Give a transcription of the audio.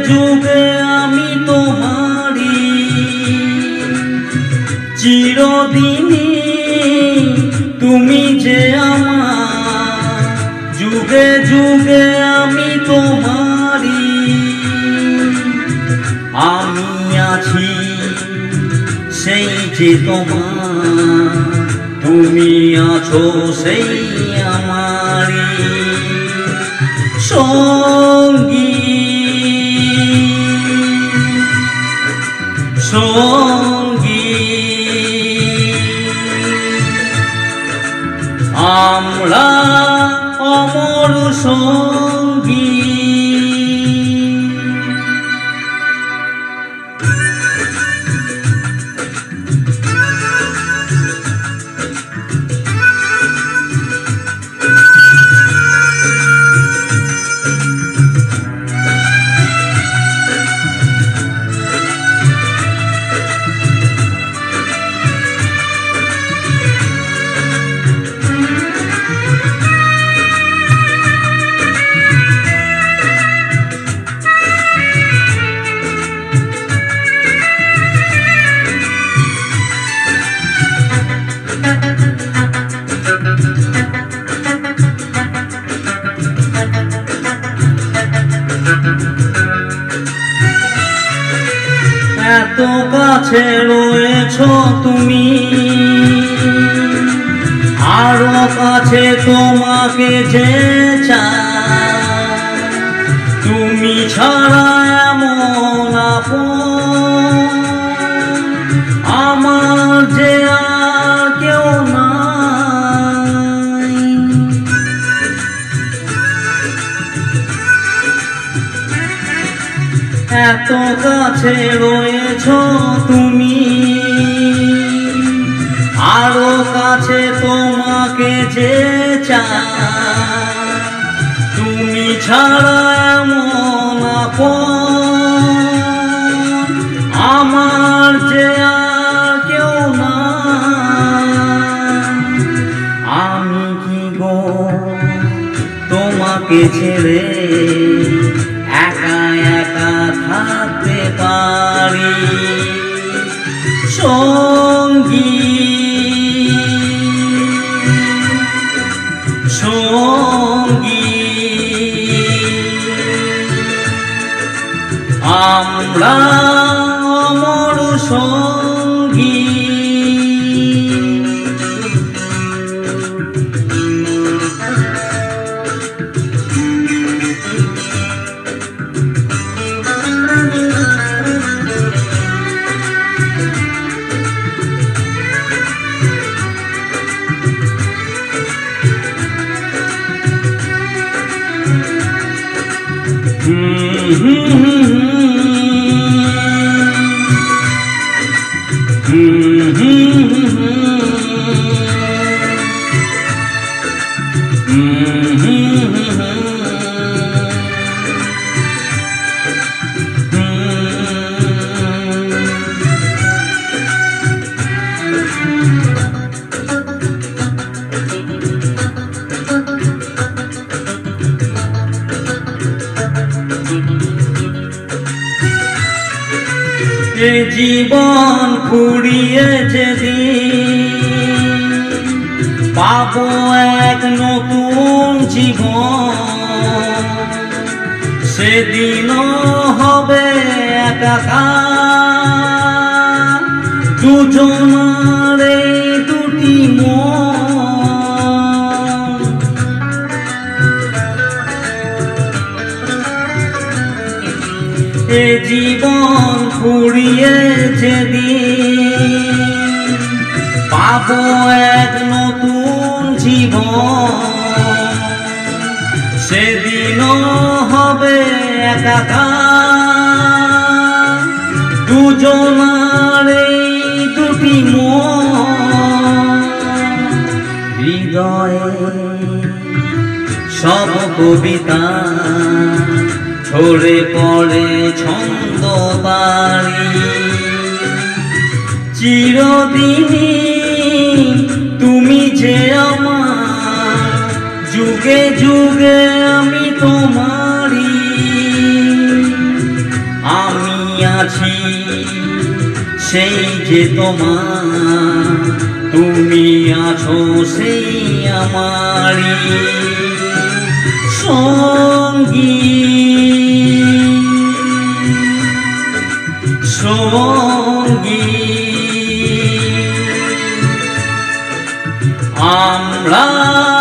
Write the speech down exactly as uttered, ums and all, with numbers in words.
যুগে আমি তোমারি, চিরদিনই তুমি যে আমার, যুগে যুগে আমি তোমারি। আমি আছি সেই যে তোমার, তুমি আছো সেই আমারি সঙ্গী সঙ্গী। আমরা অমর সঙ্গী। এত কাছে রয়েছ তুমি, আরো কাছে তোমাকে যে চাই, তুমি ছাড়া এমন আপন আমার যে আর কেউ নাই। এত কাছে রয়েছ তুমি, আরো কাছে তোমাকে যে চাই, তুমি ছাড়া এমন আপন আমার যে আর কেউ নাই। আমি কি গো তোমাকে ছেড়ে একা একা থাকতে পারি সঙ্গী সঙ্গী। আমরা অমর সঙ্গী। জীবন ফুরিয়ে যেদিন পাবো এক নতুন জীবন, সেদিনও হবে একাকার দুজনার এই দুটি মন। এ জীবন ফুরিয়ে যেদিন পাবো এক নতুন জীবন, সেদিনও হবে একাকার দুজনার এই দুটি মন। হৃদয়ে সব কবিতা ঝরে পড়ে ছন্দ বাড়ি, চিরদিনই তুমি যে আমার, যুগে যুগে আমি তোমারি। আছি সেই যে তোমার, তুমি আছো সেই আমারই সঙ্গী সঙ্গী। আমরা